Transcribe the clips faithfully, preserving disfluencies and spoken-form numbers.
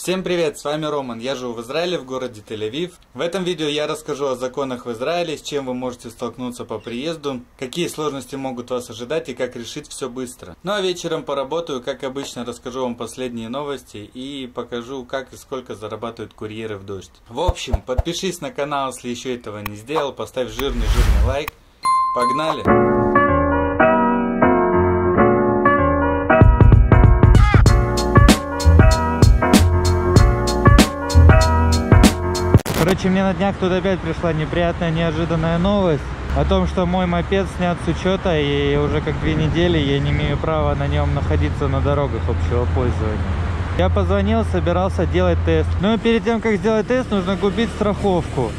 Всем привет, с вами Роман, я живу в Израиле, в городе Тель-Авив. В этом видео я расскажу о законах в Израиле, с чем вы можете столкнуться по приезду, какие сложности могут вас ожидать и как решить все быстро. Ну а вечером поработаю, как обычно, расскажу вам последние новости и покажу, как и сколько зарабатывают курьеры в дождь. В общем, подпишись на канал, если еще этого не сделал, поставь жирный-жирный лайк. Погнали! Короче, мне на днях тут опять пришла неприятная, неожиданная новость о том, что мой мопед снят с учета, и уже как две недели я не имею права на нем находиться на дорогах общего пользования. Я позвонил, собирался делать тест. Но перед тем, как сделать тест, нужно купить страховку.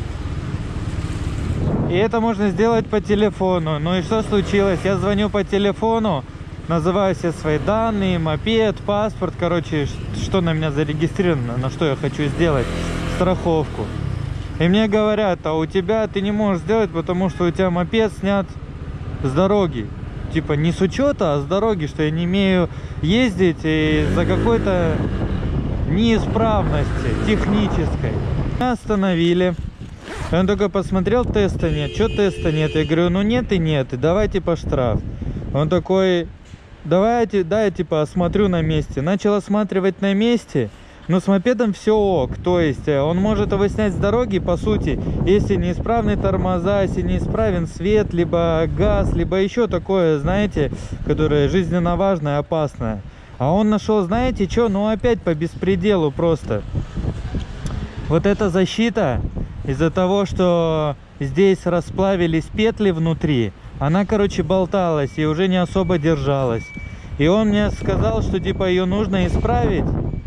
И это можно сделать по телефону. Ну и что случилось? Я звоню по телефону, называю все свои данные, мопед, паспорт, короче, что на меня зарегистрировано, на что я хочу сделать страховку. И мне говорят, а у тебя ты не можешь сделать, потому что у тебя мопед снят с дороги. Типа не с учета, а с дороги, что я не имею ездить из-за какой-то неисправности технической. Меня остановили. Он только посмотрел, теста нет. Что теста нет? Я говорю, ну нет и нет, и давай типа штраф. Он такой, давайте, да, я типа осмотрю на месте. Начал осматривать на месте. Но с мопедом все ок, то есть он может его снять с дороги, по сути, если неисправны тормоза, если неисправен свет, либо газ, либо еще такое, знаете, которое жизненно важное и опасное. А он нашел, знаете что, ну опять по беспределу просто. Вот эта защита, из-за того, что здесь расплавились петли внутри, она, короче, болталась и уже не особо держалась. И он мне сказал, что типа ее нужно исправить.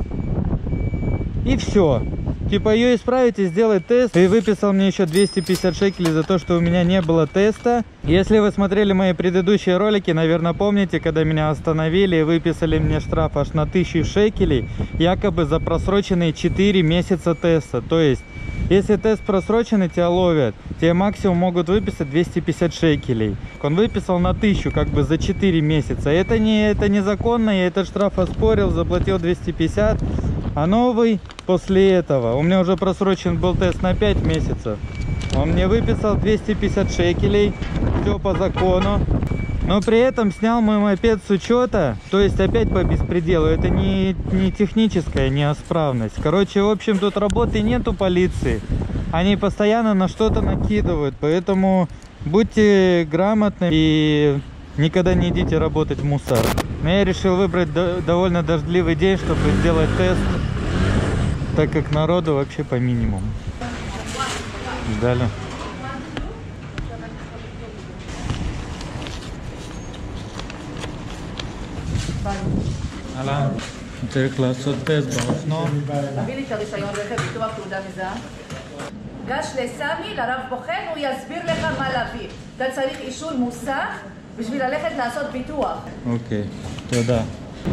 И все. Типа ее исправить и сделать тест. И выписал мне еще двести пятьдесят шекелей за то, что у меня не было теста. Если вы смотрели мои предыдущие ролики, наверное, помните, когда меня остановили и выписали мне штраф аж на тысячу шекелей, якобы за просроченные четыре месяца теста. То есть, если тест просроченный, тебя ловят, тебе максимум могут выписать двести пятьдесят шекелей. Он выписал на тысячу, как бы за четыре месяца. Это не, это незаконно, я этот штраф оспорил, заплатил двести пятьдесят. А новый после этого, у меня уже просрочен был тест на пять месяцев. Он мне выписал двести пятьдесят шекелей, все по закону. Но при этом снял мой мопед с учета, то есть опять по беспределу. Это не, не техническая неисправность. Короче, в общем, тут работы нету полиции. Они постоянно на что-то накидывают, поэтому будьте грамотны и никогда не идите работать в мусор. Но я решил выбрать до, довольно дождливый день, чтобы сделать тест, так как народу вообще по минимуму. Ждали. אהלן, צריך לעשות טסט באופנוע. תביא לי את הרישיון רכב, ביטוח תעודה מזהה. גש לסמי, לרב בוחן, הוא יסביר לך מה להביא. אתה צריך אישור מוסך בשביל ללכת לעשות ביטוח. אוקיי, תודה.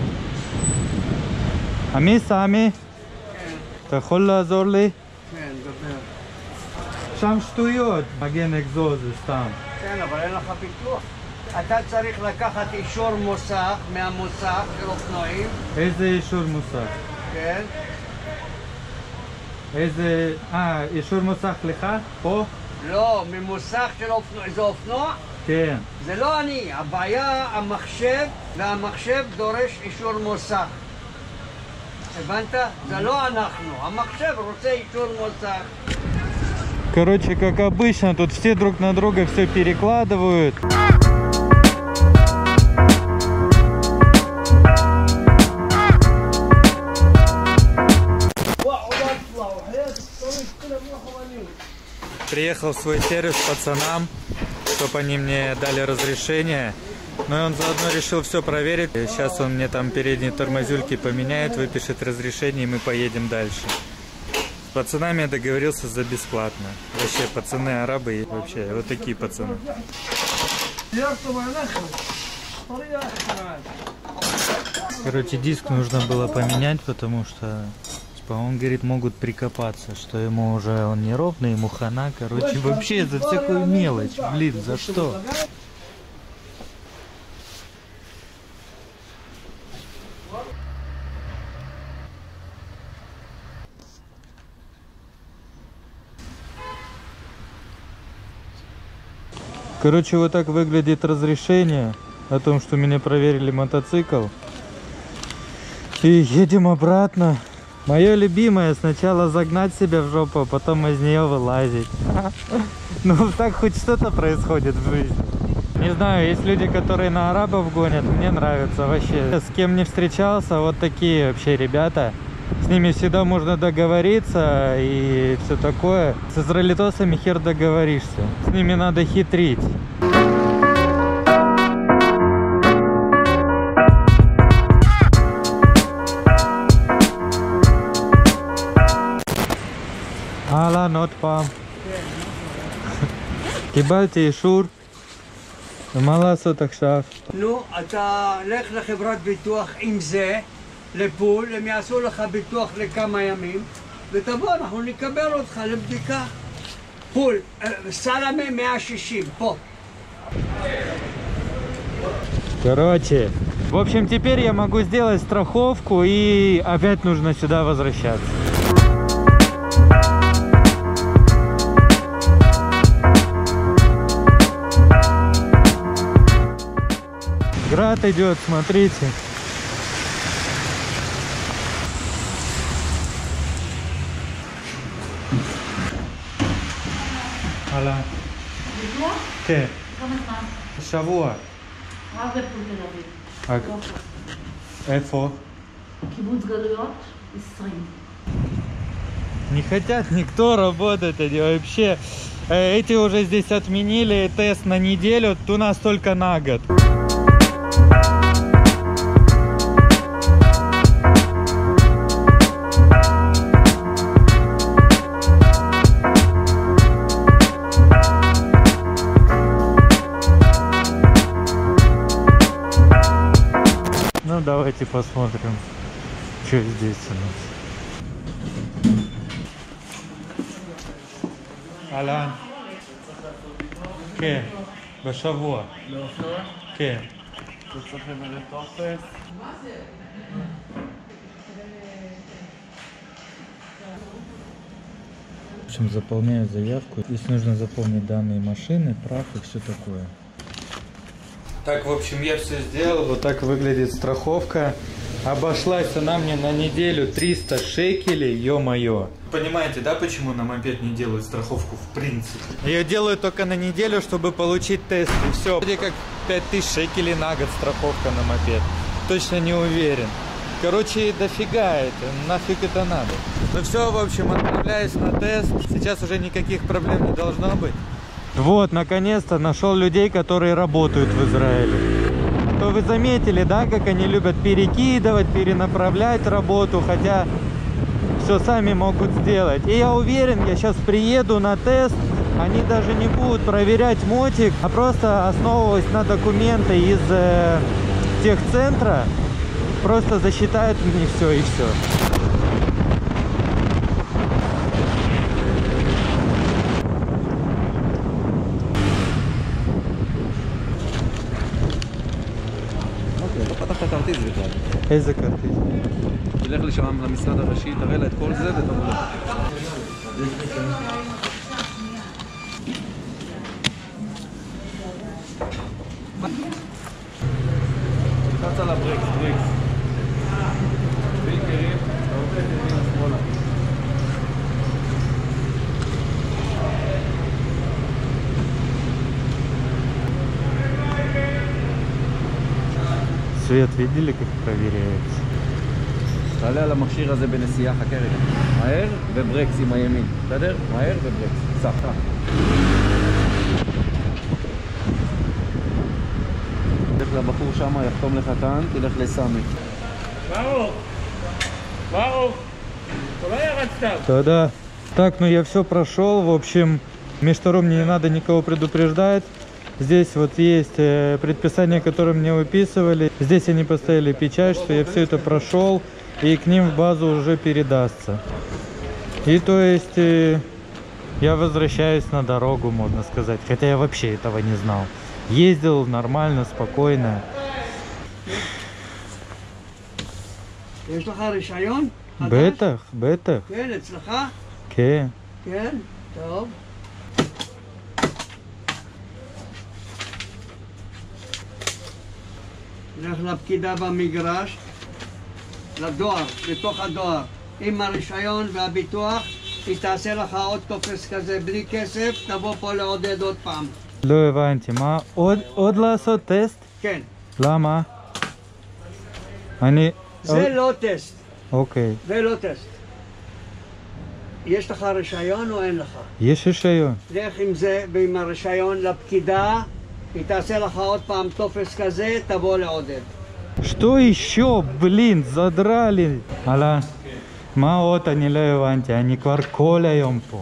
עמי, סמי? אתה יכול לעזור לי? כן, דבר. שם שטויות, מגן אקזוז זה סתם. כן, אבל אין לך ביטוח. אתה צריך לקחת אישור מוסך מהמוסך של אופנועים. איזה אישור מוסך? כן. איזה... אה, אישור מוסך לך? פה? לא, ממוסך של אופנוע. זה אופנוע? כן. זה לא אני. הבעיה המחשב, והמחשב דורש אישור מוסך. הבנת? זה לא אנחנו. המחשב רוצה אישור מוסך. Короче, как обычно, тут все друг на друга все перекладывают. Приехал в свой сервис пацанам, чтобы они мне дали разрешение. Но он заодно решил все проверить. Сейчас он мне там передние тормозюльки поменяет, выпишет разрешение, и мы поедем дальше. С пацанами я договорился за бесплатно. Вообще, пацаны арабы, вообще, вот такие пацаны. Короче, диск нужно было поменять, потому что... Он говорит, могут прикопаться, что ему уже он неровный, ему хана, короче, вообще за всякую мелочь, блин, за что? Короче, вот так выглядит разрешение о том, что меня проверили мотоцикл. И едем обратно. Мое любимое: сначала загнать себя в жопу, а потом из нее вылазить. Ну, так хоть что-то происходит в жизни. Не знаю, есть люди, которые на арабов гонят. Мне нравится вообще. С кем не встречался, вот такие вообще ребята. С ними всегда можно договориться и все такое. С израильтосами хер договоришься. С ними надо хитрить. אהלן, עוד פעם. קיבלתי אישור. ומה לעשות עכשיו? נו, אתה לך לחברת ביטוח עם זה, לפול, הם יעשו לך ביטוח לכמה ימים, ותבוא, אנחנו נקבל אותך לבדיקה. פול, סלמה מאה שישים, פה. Короче, в общем, теперь я могу сделать страховку, и опять нужно сюда возвращаться. Град идет, смотрите. Алло. כן. שבוע. רק בפול תל אביב. איפה? קיבוץ галуйот, עשרים. Не хотят никто работать, они вообще. Эти уже здесь отменили тест на неделю, у нас только на год. Ну, давайте посмотрим, что здесь у нас. אהלן. כן, בשבוע. כן. אתה צריך למלא טופס. В общем, заполняю заявку. Здесь нужно заполнить данные машины, прав и все такое. Так, в общем, я все сделал. Вот так выглядит страховка. Обошлась она мне на неделю триста шекелей, ё-моё. Понимаете, да, почему на мопед не делают страховку в принципе? Ее делают только на неделю, чтобы получить тест, и все. Вроде как пять тысяч шекелей на год страховка на мопед. Точно не уверен. Короче, дофига это, нафиг это надо. Ну все, в общем, отправляюсь на тест. Сейчас уже никаких проблем не должно быть. Вот, наконец-то нашел людей, которые работают в Израиле. То вы заметили, да, как они любят перекидывать, перенаправлять работу, хотя все сами могут сделать. И я уверен, я сейчас приеду на тест, они даже не будут проверять мотик, а просто основываясь на документы из э, техцентра, просто засчитают мне все и все. פתחת כרטיס בכלל. איזה כרטיס? תלך לשם למשרד הראשי, תראה לה את כל זה ותבוא לה. תלחץ על הבריקס, בריקס. בינקרים, אתה רוצה את ימינה שמאלה. Свет видели, как проверяется? תעלה על המכשיר הזה בנסיעה, חכה רגע. מהר וברקס עם הימין. בסדר? מהר וברקס. סחר. תלך לבחור שם, יחתום לך כאן, תלך לסמי. ברוך! ברוך! כולה ירצת! Да-да. Так, ну я все прошел. В общем, между мне не надо никого предупреждать. Здесь вот есть предписания, которые мне выписывали. Здесь они поставили печать, что я все это прошел, и к ним в базу уже передастся. И то есть я возвращаюсь на дорогу, можно сказать. Хотя я вообще этого не знал. Ездил нормально, спокойно. יש לך רישיון? בטח, בטח. כן, אצלך? כן. כן, טוב. לך לפקידה במגרש, לדואר, בתוך הדואר, עם הרישיון והביטוח, היא תעשה לך עוד טופס כזה בלי כסף, תבוא פה לעודד עוד פעם. לא הבנתי, מה? עוד, עוד לעשות טסט? כן. למה? אני... זה לא טסט. אוקיי. זה לא טסט. יש לך רישיון או אין לך? יש רישיון. לך עם זה ועם הרישיון לפקידה, היא תעשה לך עוד פעם טופס כזה, תבוא לעודד. Что еще, блин, задрали? Алла, מה עוד? אני לא הבנתי, אני כבר כל היום פה.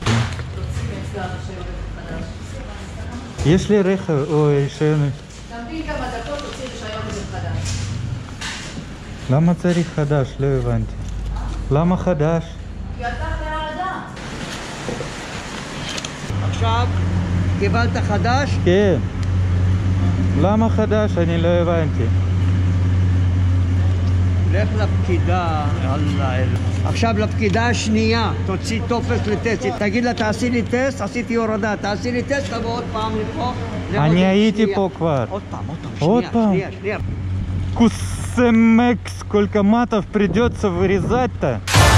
יש לי רכב, אוי, רישיון. תמתין כמה דקות, תוציא רישיון חדש. למה צריך חדש? לא הבנתי. למה חדש? כי אתה חרדה. עכשיו, קיבלת חדש? כן. למה חדש? אני לא הבנתי. לך לפקידה, אללה אללה. עכשיו לפקידה השנייה, תוציא טופס לטסט. תגיד לה, תעשי לי טסט, עשיתי הורדה, תעשי לי טסט, תבוא עוד פעם לפה. אני הייתי פה כבר. עוד פעם, עוד פעם, עוד שנייה, פעם. שנייה, שנייה. Кусемек, сколько матов придется вырезать-то?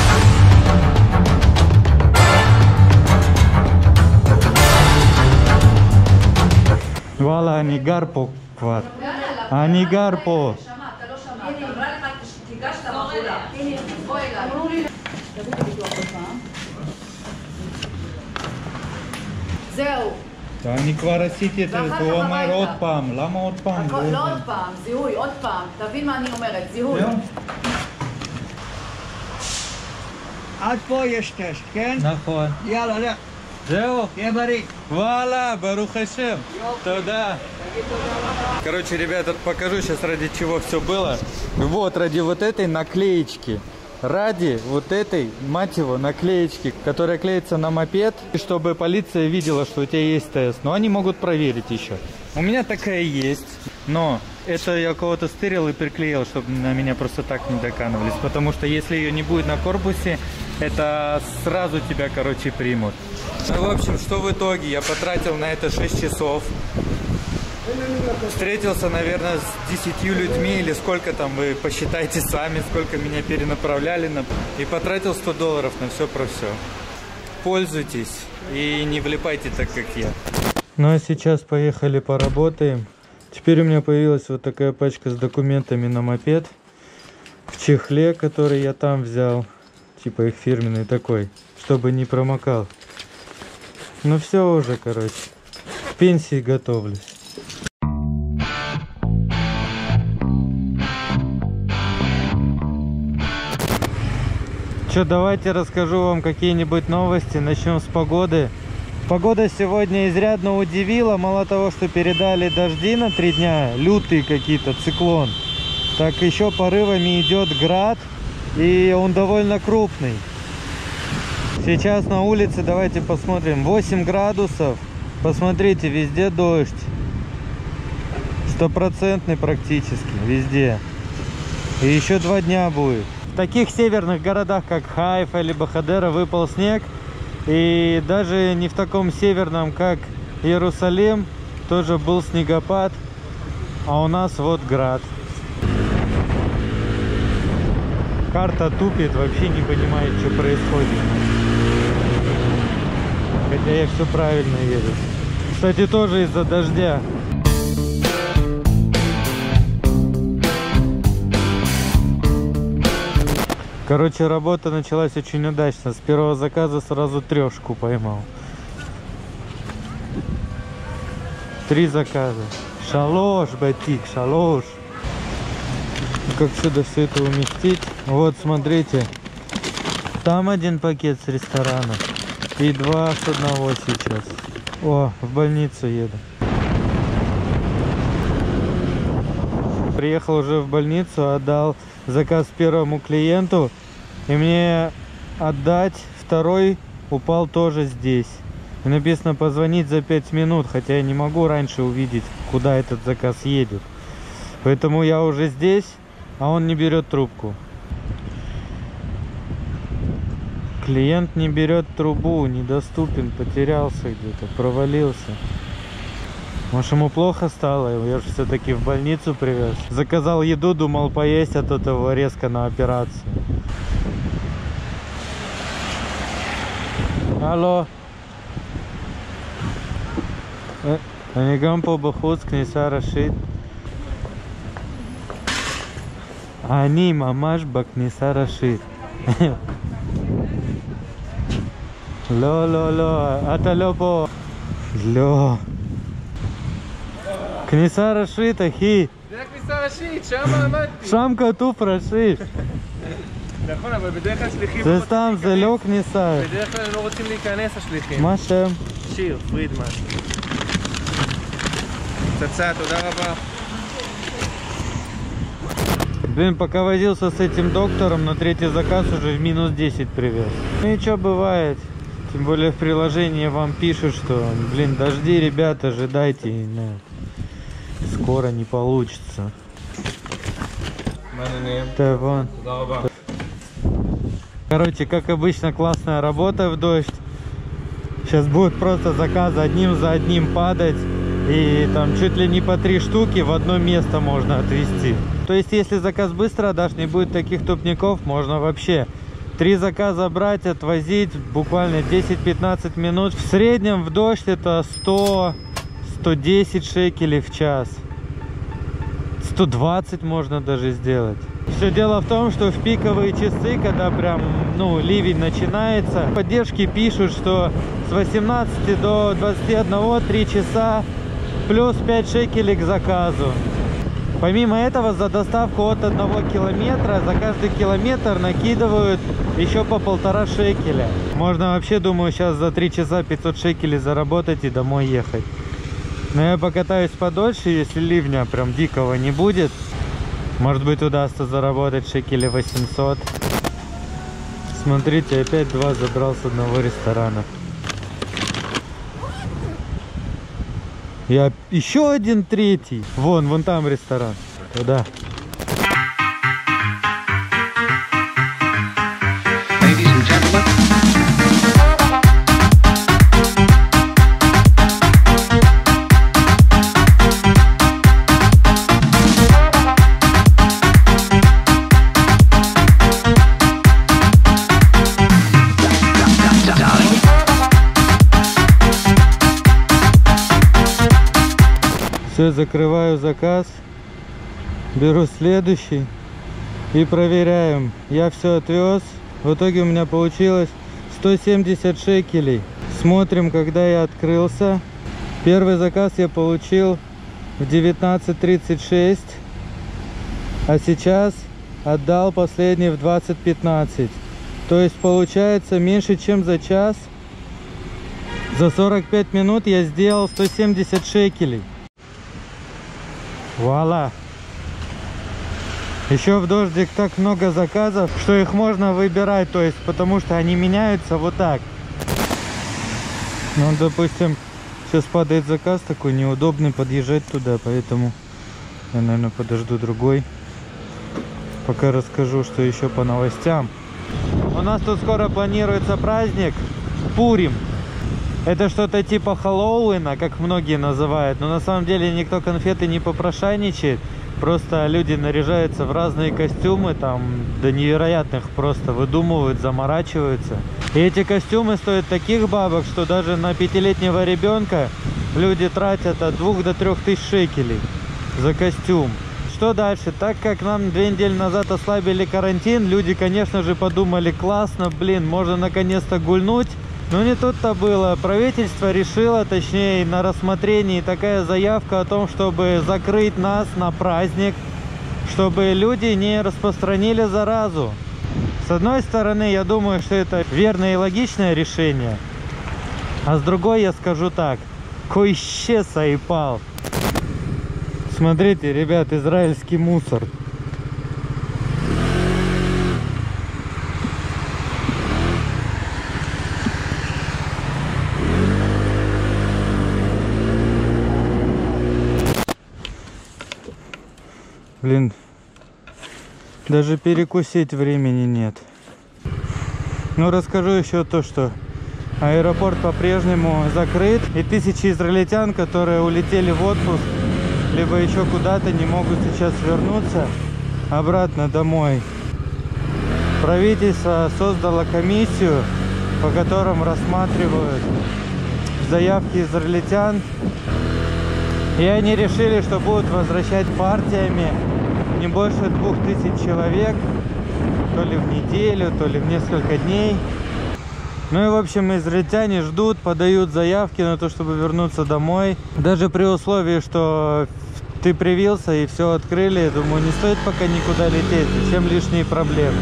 וואלה, אני גר פה כבר. אני גר פה. שמע, אתה לא שמע. היא אמרה לך, תיגש למחולה. בוא אליי. אמרו לי... תביא את הביטוח עוד פעם. זהו. אני כבר עשיתי את זה, הוא אומר עוד פעם. למה עוד פעם? לא עוד פעם, זיהוי, עוד פעם. תבין מה אני אומרת, זיהוי. עד פה יש טסט, כן? נכון. יאללה, לך. זהו. תהיה בריא. Вуаля, Барух Ашем. Туда. Короче, ребята, покажу сейчас, ради чего все было. Вот, ради вот этой наклеечки. Ради вот этой, мать его, наклеечки, которая клеится на мопед, чтобы полиция видела, что у тебя есть тест. Но они могут проверить еще. У меня такая есть, но это я у кого-то стырил и приклеил, чтобы на меня просто так не доканывались. Потому что если ее не будет на корпусе, это сразу тебя, короче, примут. Ну, в общем, что в итоге? Я потратил на это шесть часов. Встретился, наверное, с десятью людьми, или сколько там, вы посчитайте сами, сколько меня перенаправляли. На... И потратил сто долларов на все про все. Пользуйтесь и не влипайте так, как я. Ну а сейчас поехали поработаем. Теперь у меня появилась вот такая пачка с документами на мопед. В чехле, который я там взял. Типа их фирменный такой, чтобы не промокал. Ну все уже, короче. К пенсии готовлюсь. Что, давайте расскажу вам какие-нибудь новости. Начнем с погоды. Погода сегодня изрядно удивила. Мало того, что передали дожди на три дня, лютые какие-то, циклон, так еще порывами идет град, и он довольно крупный. Сейчас на улице, давайте посмотрим, восемь градусов. Посмотрите, везде дождь. Стопроцентный практически, везде. И еще два дня будет. В таких северных городах, как Хайфа либо Хадера, выпал снег. И даже не в таком северном, как Иерусалим, тоже был снегопад. А у нас вот град. Карта тупит, вообще не понимает, что происходит. Хотя я все правильно еду. Кстати, тоже из-за дождя. Короче, работа началась очень удачно. С первого заказа сразу трешку поймал. Три заказа. Шалош, батик, шалош. Как сюда все это уместить? Вот, смотрите. Там один пакет с ресторана. И два с одного сейчас. О, в больницу еду. Приехал уже в больницу, отдал заказ первому клиенту. И мне отдать второй упал тоже здесь. И написано позвонить за пять минут. Хотя я не могу раньше увидеть, куда этот заказ едет. Поэтому я уже здесь, а он не берет трубку. Клиент не берет трубу, недоступен, потерялся где-то, провалился. Может, ему плохо стало? Я же все-таки в больницу привез. Заказал еду, думал поесть, а тут его резко на операцию. Алло. אני גם פה בחוץ, כניסה ראשית. אני ממש בכניסה ראשית. לא, לא, לא, אתה לא פה. לא. כניסה ראשית, אחי. זה הכניסה ראשית, שם עמדתי. שם כתוב ראשית. נכון, אבל בדרך כלל שליחים... זה סתם, זה לא כניסה. בדרך כלל לא רוצים להיכנס השליחים. מה שם? שיר, פרידמן. פצצה, תודה רבה. Блин, пока возился с этим доктором, на третий заказ уже в минус десять привез. Ну и что бывает. Тем более в приложении вам пишут, что, блин, дожди, ребята, ожидайте. Ну, скоро не получится. Да, вон. Короче, как обычно, классная работа в дождь. Сейчас будут просто заказы одним за одним падать. И там чуть ли не по три штуки в одно место можно отвезти. То есть, если заказ быстро отдашь, не будет таких тупников, можно вообще три заказа брать, отвозить буквально десять-пятнадцать минут. В среднем в дождь это сто — сто десять шекелей в час. сто двадцать можно даже сделать. Все дело в том, что в пиковые часы, когда прям, ну, ливень начинается, поддержки пишут, что с восемнадцати до двадцати одного три часа плюс пять шекелей к заказу. Помимо этого, за доставку от одного километра, за каждый километр накидывают еще по полтора шекеля. Можно вообще, думаю, сейчас за три часа пятьсот шекелей заработать и домой ехать. Но я покатаюсь подольше, если ливня прям дикого не будет. Может быть, удастся заработать шекелей восемьсот. Смотрите, опять два забрал с одного ресторана. Я еще один третий. Вон, вон там ресторан. Туда. Все, закрываю заказ, беру следующий и проверяем. Я все отвез. В итоге у меня получилось сто семьдесят шекелей. Смотрим, когда я открылся. Первый заказ я получил в девятнадцать тридцать шесть, а сейчас отдал последний в двадцать пятнадцать. То есть получается меньше чем за час. За сорок пять минут я сделал сто семьдесят шекелей. Вуаля! Еще в дождик так много заказов, что их можно выбирать, то есть, потому что они меняются вот так. Ну, допустим, сейчас падает заказ такой неудобный, подъезжать туда, поэтому я, наверное, подожду другой. Пока расскажу, что еще по новостям. У нас тут скоро планируется праздник Пурим. Это что-то типа Хэллоуина, как многие называют, но на самом деле никто конфеты не попрошайничает. Просто люди наряжаются в разные костюмы, там до невероятных просто выдумывают, заморачиваются. И эти костюмы стоят таких бабок, что даже на пятилетнего ребенка люди тратят от двух до трех тысяч шекелей за костюм. Что дальше? Так как нам две недели назад ослабили карантин, люди, конечно же, подумали: классно, блин, можно наконец-то гульнуть. Но не тут-то было. Правительство решило, точнее на рассмотрении такая заявка о том, чтобы закрыть нас на праздник, чтобы люди не распространили заразу. С одной стороны, я думаю, что это верное и логичное решение. А с другой я скажу так: коище сайпал. Смотрите, ребят, израильский мусор. Блин, даже перекусить времени нет. Ну, расскажу еще то, что Аэропорт по-прежнему закрыт. И тысячи израильтян, которые улетели в отпуск, либо еще куда-то, не могут сейчас вернуться обратно домой. Правительство создало комиссию, по которым рассматривают заявки израильтян. И они решили, что будут возвращать партиями не больше двух тысяч человек, то ли в неделю, то ли в несколько дней. Ну и в общем, израильтяне ждут, подают заявки на то, чтобы вернуться домой. Даже при условии, что ты привился и все открыли, я думаю, не стоит пока никуда лететь. Зачем лишние проблемы?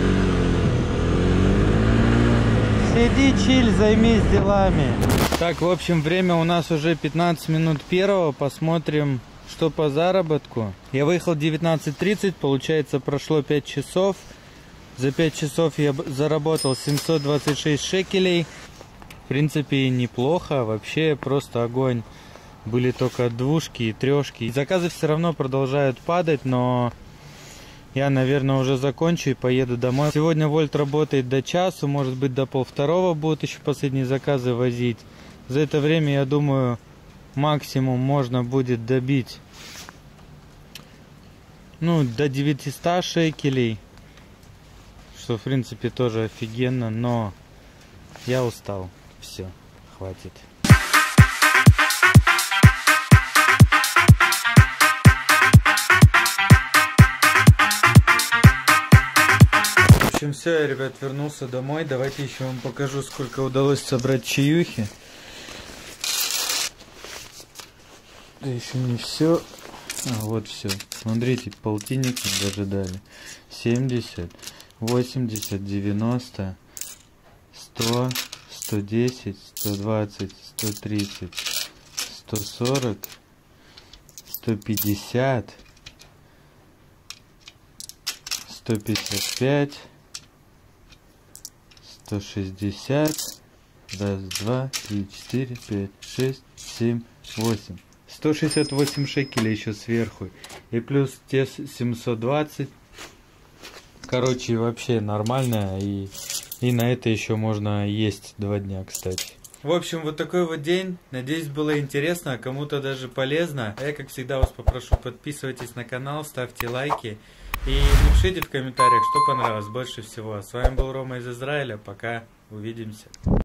Сиди, чиль, займись делами. Так, в общем, время у нас уже пятнадцать минут первого. Посмотрим, что по заработку. Я выехал девятнадцать тридцать, получается, прошло пять часов. За пять часов я заработал семьсот двадцать шесть шекелей. В принципе, неплохо. Вообще, просто огонь. Были только двушки и трешки. Заказы все равно продолжают падать, но я, наверное, уже закончу и поеду домой. Сегодня Вольт работает до часу, может быть, до полвторого будут еще последние заказы возить. За это время, я думаю, максимум можно будет добить, ну, до девятисот шекелей. Что, в принципе, тоже офигенно, но я устал. Все, хватит. В общем, все, я, ребят, вернулся домой. Давайте еще вам покажу, сколько удалось собрать чаюхи. Да еще не все. А, вот все. Смотрите, полтинник даже дали. семьдесят, восемьдесят, девяносто, сто, сто десять, сто двадцать, сто тридцать, сто сорок, сто пятьдесят, сто пятьдесят пять, сто шестьдесят, раз, два, три, четыре, пять, шесть, семь, восемь. сто шестьдесят восемь шекелей еще сверху. И плюс те семьсот двадцать. Короче, вообще нормально. И, и на это еще можно есть два дня, кстати. В общем, вот такой вот день. Надеюсь, было интересно, кому-то даже полезно. А я, как всегда, вас попрошу, подписывайтесь на канал, ставьте лайки. И напишите в комментариях, что понравилось больше всего. С вами был Рома из Израиля. Пока. Увидимся.